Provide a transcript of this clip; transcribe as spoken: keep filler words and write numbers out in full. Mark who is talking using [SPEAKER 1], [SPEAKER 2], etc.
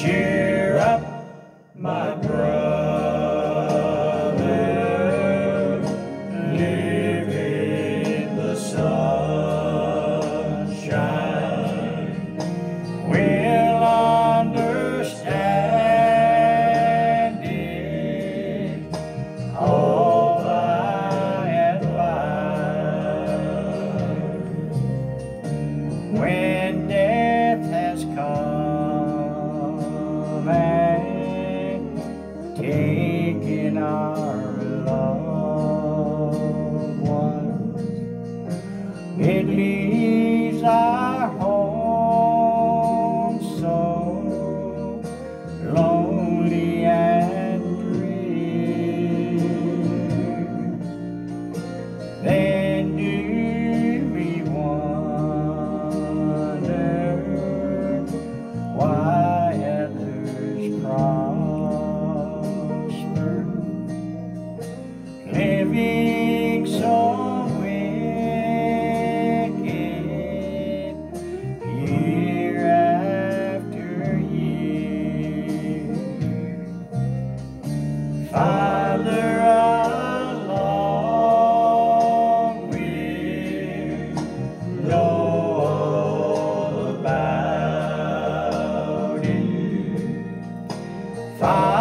[SPEAKER 1] Cheer up, my brother, live in the sunshine. We'll understand it all by and by. When death has come and taken our loved ones, it leaves our home so lonely and drear. Then do we wonder why others prosper, living so wicked year after year. Father, along we'll know all about it. Father,